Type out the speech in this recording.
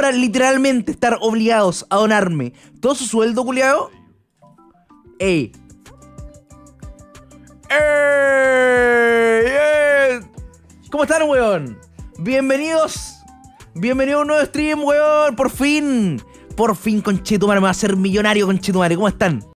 para literalmente estar obligados a donarme todo su sueldo, culiao. ¡Ey! ¡Ey! ¿Cómo están, weón? Bienvenidos a un nuevo stream, weón. Por fin, conchetumare, me va a hacer millonario, conchetumare. ¿Cómo están?